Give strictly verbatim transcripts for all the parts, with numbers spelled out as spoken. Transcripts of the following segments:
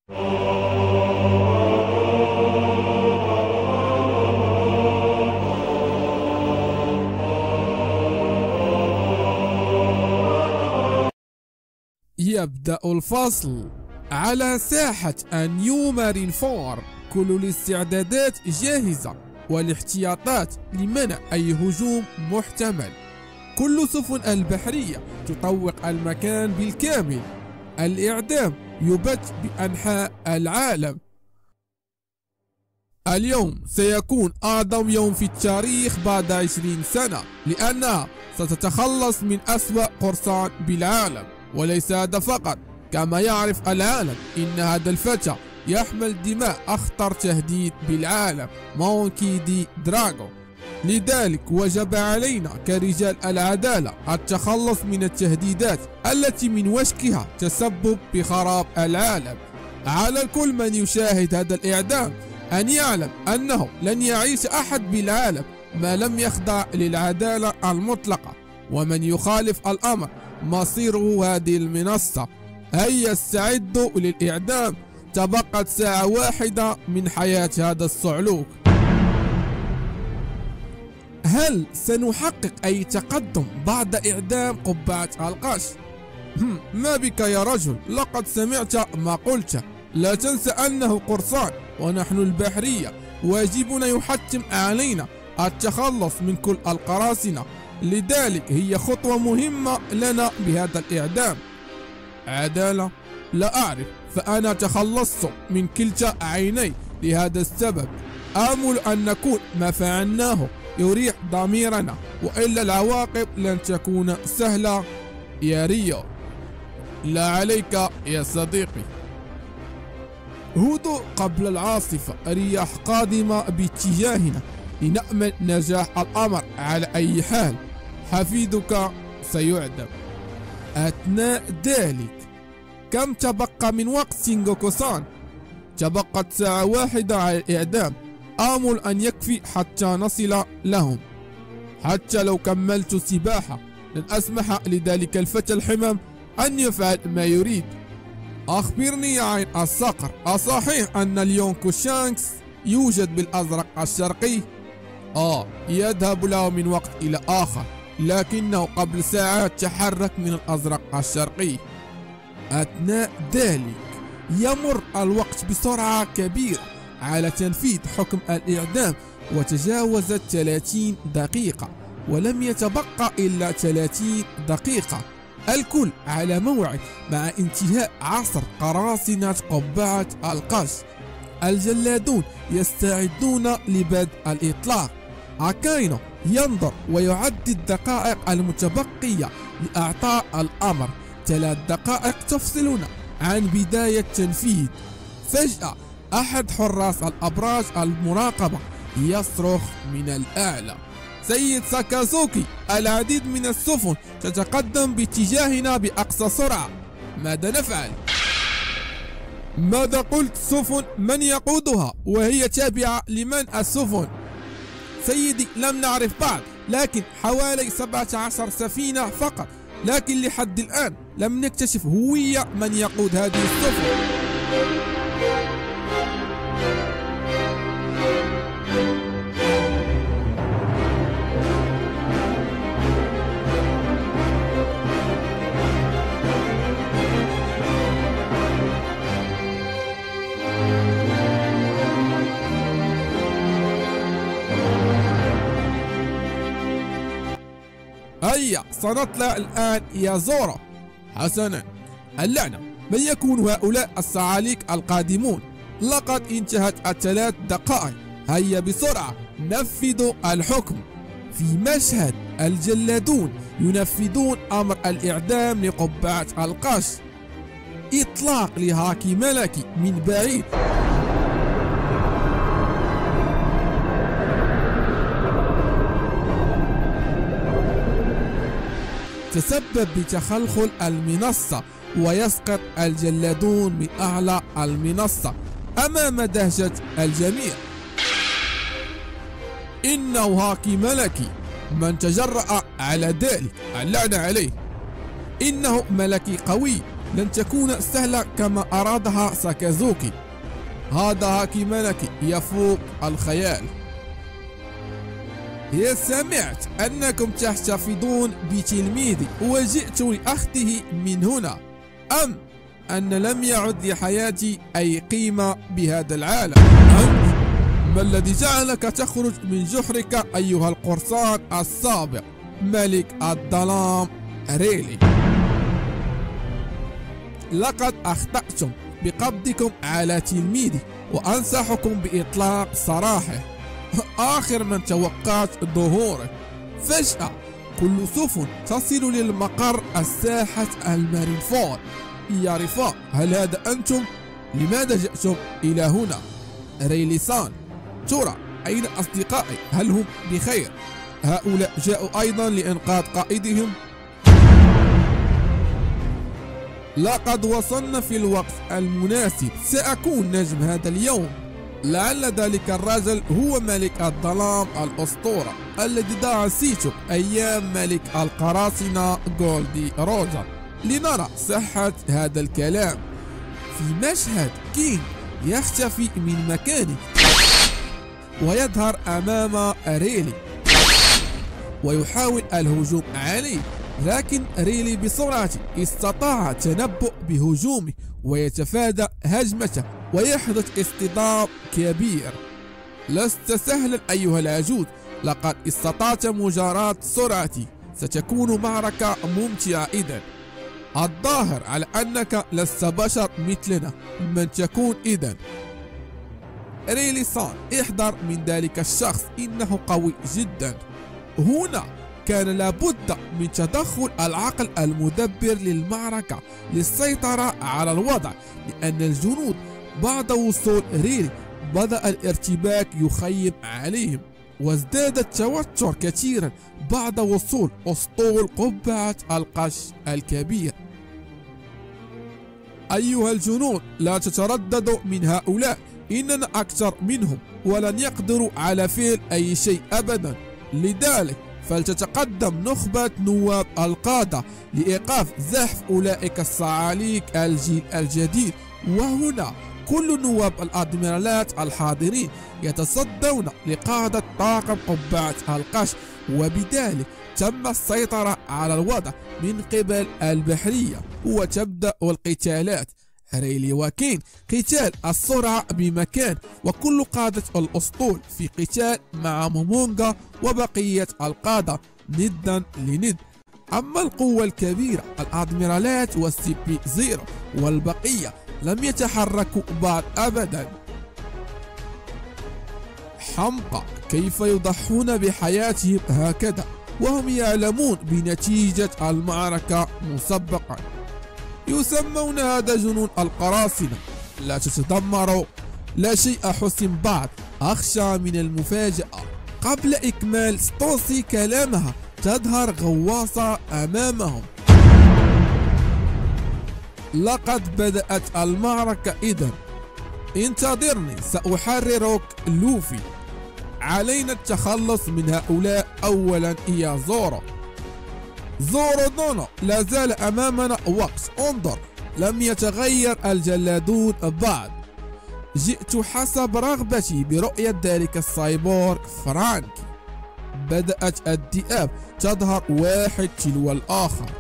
يبدأ الفصل. على ساحة النيو مارين فور كل الاستعدادات جاهزة والاحتياطات لمنع أي هجوم محتمل. كل السفن البحرية تطوق المكان بالكامل. الإعدام يبث بأنحاء العالم. اليوم سيكون أعظم يوم في التاريخ بعد عشرين سنة، لأنها ستتخلص من أسوأ قرصان بالعالم. وليس هذا فقط، كما يعرف العالم إن هذا الفتى يحمل دماء أخطر تهديد بالعالم، مونكي دي دراغو. لذلك وجب علينا كرجال العدالة التخلص من التهديدات التي من وشكها تسبب بخراب العالم. على كل من يشاهد هذا الإعدام أن يعلم أنه لن يعيش أحد بالعالم ما لم يخضع للعدالة المطلقة، ومن يخالف الأمر مصيره هذه المنصة. هيا استعدوا للإعدام، تبقت ساعة واحدة من حياة هذا الصعلوك. هل سنحقق أي تقدم بعد إعدام قبعة القش؟ ما بك يا رجل؟ لقد سمعت ما قلت. لا تنسى أنه قرصان، ونحن البحرية واجبنا يحتم علينا التخلص من كل القراصنة. لذلك هي خطوة مهمة لنا بهذا الإعدام. عدالة؟ لا أعرف، فأنا تخلصت من كلتا عيني. لهذا السبب آمل أن نكون ما فعلناه يريح ضميرنا، وإلا العواقب لن تكون سهلة يا ريو. لا عليك يا صديقي. هدوء قبل العاصفة، رياح قادمة باتجاهنا، لنأمن نجاح الأمر على أي حال. حفيدك سيعدم. أثناء ذلك كم تبقى من وقت سينغوكو-سان؟ تبقت ساعة واحدة على الإعدام. آمل أن يكفي حتى نصل لهم. حتى لو كملت سباحة لن أسمح لذلك الفتى الحمام أن يفعل ما يريد. أخبرني يا عين الصقر، أصحيح أن اليونكو شانكس يوجد بالأزرق الشرقي؟ آه، يذهب له من وقت إلى آخر، لكنه قبل ساعات تحرك من الأزرق الشرقي. أثناء ذلك يمر الوقت بسرعة كبيرة على تنفيذ حكم الإعدام، وتجاوزت ثلاثين دقيقة ولم يتبقى إلا ثلاثين دقيقة. الكل على موعد مع انتهاء عصر قراصنة قبعة القش. الجلادون يستعدون لبدء الإطلاق. أكاينو ينظر ويعد الدقائق المتبقية لإعطاء الأمر. ثلاث دقائق تفصلنا عن بداية تنفيذ. فجأة أحد حراس الأبراج المراقبة يصرخ من الأعلى: سيد ساكازوكي، العديد من السفن تتقدم باتجاهنا بأقصى سرعة، ماذا نفعل؟ ماذا قلت؟ سفن؟ من يقودها؟ وهي تابعة لمن السفن؟ سيدي لم نعرف بعد، لكن حوالي سبعة عشر سفينة فقط، لكن لحد الآن لم نكتشف هوية من يقود هذه السفن. هيا سنطلع الآن يا زورو. حسنا، اللعنة، من يكون هؤلاء الصعاليك القادمون؟ لقد انتهت الثلاث دقائق. هيا بسرعة نفذوا الحكم. في مشهد الجلادون ينفذون أمر الإعدام لقبعة القش. إطلاق لهاكي ملكي من بعيد. تسبب بتخلخل المنصة، ويسقط الجلادون من أعلى المنصة أمام دهشة الجميع. إنه هاكي ملكي، من تجرأ على ذلك اللعنة عليه. إنه ملكي قوي، لن تكون سهلة كما أرادها ساكازوكي. هذا هاكي ملكي يفوق الخيال. يا سمعت أنكم تحتفظون بتلميذي وجئت لأخذه من هنا، أم أن لم يعد لحياتي أي قيمة بهذا العالم؟ أنت ما الذي جعلك تخرج من جحرك أيها القرصان السابق ملك الظلام ريلي؟ لقد أخطأتم بقبضكم على تلميذي وأنصحكم بإطلاق سراحه. آخر من توقعت ظهوره. فجأة كل سفن تصل للمقر الساحة المارينفورد. يا رفاق، هل هذا أنتم؟ لماذا جئتم إلى هنا؟ ريلي سان، ترى أين أصدقائي؟ هل هم بخير؟ هؤلاء جاءوا أيضا لإنقاذ قائدهم. لقد وصلنا في الوقت المناسب، سأكون نجم هذا اليوم. لعل ذلك الرجل هو ملك الظلام الأسطورة الذي دعا سيتو أيام ملك القراصنة جولدي روجر. لنرى صحة هذا الكلام. في مشهد كينغ يختفي من مكانه ويظهر أمام ريلي ويحاول الهجوم عليه، لكن ريلي بسرعة استطاع التنبؤ بهجومه ويتفادى هجمته ويحدث اصطدام كبير. لست سهلا أيها العجوز، لقد استطعت مجاراة سرعتي. ستكون معركة ممتعة إذن. الظاهر على أنك لست بشر مثلنا. من تكون إذن؟ ريلي سان، احذر من ذلك الشخص، إنه قوي جدا. هنا كان لابد من تدخل العقل المدبر للمعركة للسيطرة على الوضع، لأن الجنود بعد وصول ريلي بدأ الارتباك يخيم عليهم، وازداد التوتر كثيرا بعد وصول أسطول قبعة القش الكبير. أيها الجنود، لا تترددوا من هؤلاء، إننا أكثر منهم ولن يقدروا على فعل أي شيء أبدا. لذلك فلتتقدم نخبة نواب القادة لإيقاف زحف أولئك الصعاليك الجيل الجديد. وهنا كل نواب الأدميرالات الحاضرين يتصدون لقادة طاقم قبعة القش، وبذلك تم السيطرة على الوضع من قبل البحرية وتبدأ القتالات. ريلي وكين قتال السرعة بمكان، وكل قادة الأسطول في قتال مع مومونغا وبقية القادة ندا لند. أما القوة الكبيرة الأدميرالات والسي بي زيرو والبقية لم يتحركوا بعد أبدا. حمقى، كيف يضحون بحياتهم هكذا وهم يعلمون بنتيجة المعركة مسبقا؟ يسمون هذا جنون القراصنة. لا تتذمروا، لا شيء حسن بعد. أخشى من المفاجأة. قبل إكمال ستوسي كلامها تظهر غواصة أمامهم. لقد بدأت المعركة إذن. انتظرني، سأحررك لوفي. علينا التخلص من هؤلاء أولا يا زورو. زورو دونو، لا زال أمامنا وقت. انظر، لم يتغير الجلادون بعد. جئت حسب رغبتي برؤية ذلك السايبورغ فرانكي. بدأت الذئاب تظهر واحد تلو الآخر.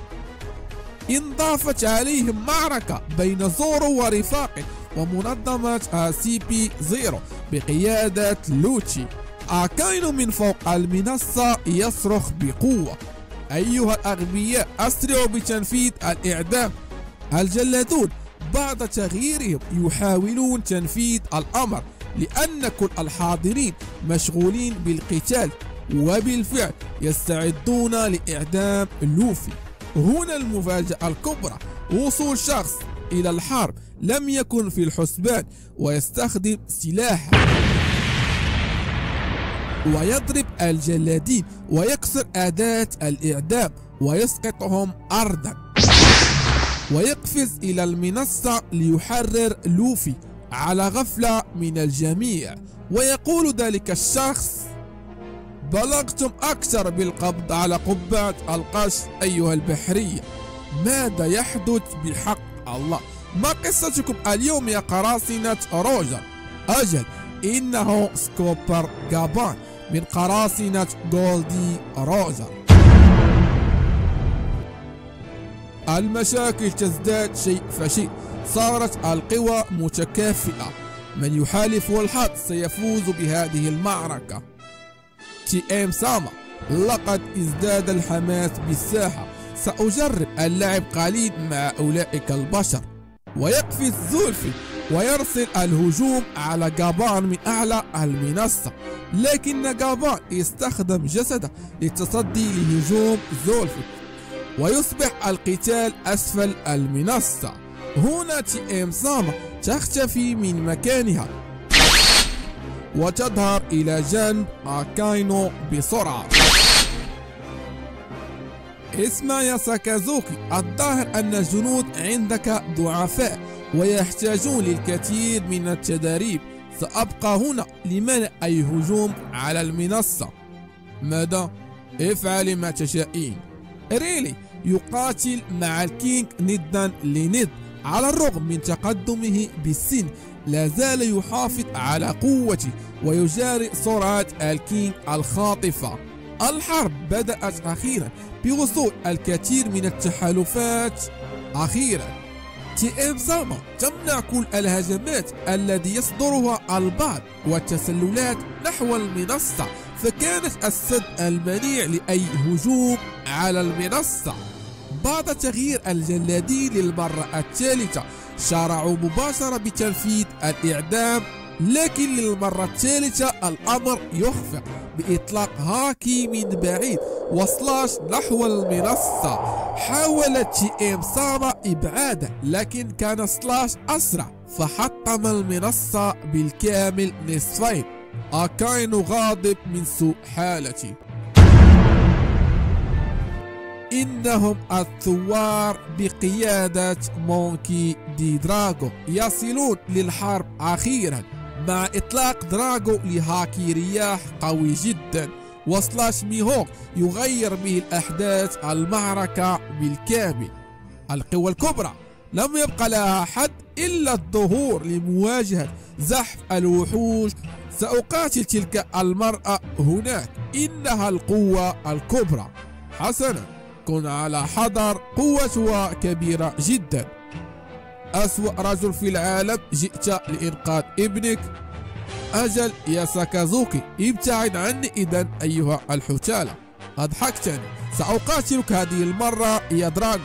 انضافت عليهم معركة بين زورو ورفاقه ومنظمة سي بي زيرو بقيادة لوتشي. أكاينو من فوق المنصة يصرخ بقوة: أيها الأغبياء، أسرعوا بتنفيذ الإعدام. الجلادون بعد تغييرهم يحاولون تنفيذ الأمر، لأن كل الحاضرين مشغولين بالقتال، وبالفعل يستعدون لإعدام لوفي. هنا المفاجأة الكبرى: وصول شخص إلى الحرب لم يكن في الحسبان، ويستخدم سلاحه ويضرب الجلادين ويكسر أداة الإعدام ويسقطهم أرضا، ويقفز إلى المنصة ليحرر لوفي على غفلة من الجميع. ويقول ذلك الشخص: بلغتم أكثر بالقبض على قبعة القش أيها البحرية. ماذا يحدث بحق الله؟ ما قصتكم اليوم يا قراصنة روجر؟ أجل، إنه سكوبر جابان من قراصنة جولدي روجر. المشاكل تزداد شيء فشيء، صارت القوى متكافئة، من يحالف الحظ سيفوز بهذه المعركة. تي ام ساما، لقد ازداد الحماس بالساحة، سأجرب اللعب قليل مع أولئك البشر. ويقفز زولفي ويرسل الهجوم على جابان من أعلى المنصة، لكن جابان يستخدم جسده للتصدي لهجوم زولفي، ويصبح القتال أسفل المنصة. هنا تي ام ساما تختفي من مكانها وتظهر إلى جنب أكاينو بسرعة. اسمع يا ساكازوكي، الظاهر أن الجنود عندك ضعفاء ويحتاجون للكثير من التدريب. سأبقى هنا لمنع أي هجوم على المنصة. ماذا؟ افعل ما تشائين. ريلي يقاتل مع الكينج ندا لند، على الرغم من تقدمه بالسن لا زال يحافظ على قوته ويجاري سرعة الكينج الخاطفة. الحرب بدأت أخيرا بوصول الكثير من التحالفات. أخيرا تي ام ساما تمنع كل الهجمات التي يصدرها البعض والتسللات نحو المنصة، فكانت السد المنيع لأي هجوم على المنصة. بعد تغيير الجلادين للمرة الثالثة شرعوا مباشرة بتنفيذ الإعدام، لكن للمرة الثالثة الأمر يخفق بإطلاق هاكي من بعيد وسلاش نحو المنصة. حاولت تي ام ساما إبعاده، لكن كان سلاش أسرع فحطم المنصة بالكامل نصفين. أكاينو غاضب من سوء حالتي. إنهم الثوار بقيادة مونكي دي دراغو يصلون للحرب أخيرا مع إطلاق دراغو لهاكي رياح قوي جدا، وسلاش ميهوك يغير به الأحداث المعركة بالكامل. القوى الكبرى لم يبقى لها حد إلا الظهور لمواجهة زحف الوحوش. سأقاتل تلك المرأة هناك، إنها القوة الكبرى. حسنا، كن على حذر، قوتها كبيرة جدا. أسوأ رجل في العالم، جئت لإنقاذ ابنك. أجل يا ساكازوكي، ابتعد عني إذا أيها الحتالة. أضحكتني، سأقاتلك هذه المرة يا دراغو.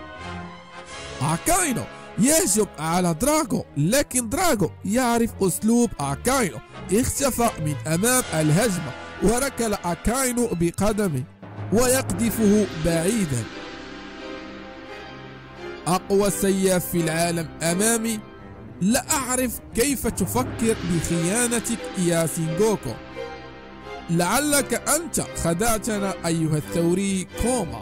أكاينو يهجم على دراغو، لكن دراغو يعرف أسلوب أكاينو، اختفى من أمام الهجمة وركل أكاينو بقدمه ويقذفه بعيدا. أقوى سياف في العالم أمامي. لا أعرف كيف تفكر بخيانتك يا سينغوكو. لعلك أنت خدعتنا أيها الثوري كوما.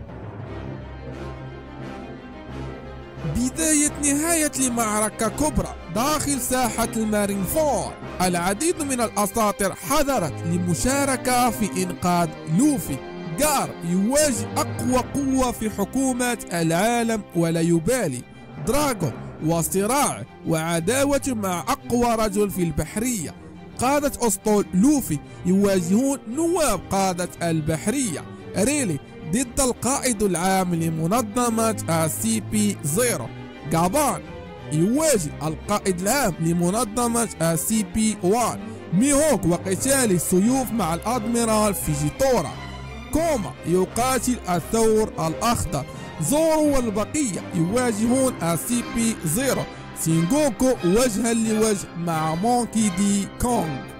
بداية نهاية لمعركة كبرى داخل ساحة المارينفور. العديد من الأساطير حضرت للمشاركة في إنقاذ لوفي. جار يواجه أقوى قوة في حكومة العالم ولا يبالي. دراغو وصراع وعداوة مع أقوى رجل في البحرية. قادة أسطول لوفي يواجهون نواب قادة البحرية. ريلي ضد القائد العام لمنظمة السي بي زيرو. جابان يواجه القائد العام لمنظمة السي بي واحد. ميهوك وقتال السيوف مع الأدميرال فيجيتورا. كوما يقاتل الثور الأخضر. زورو والبقية يواجهون السي بي زيرو. سينغوكو وجها لوجه مع مونكي دي كونغ.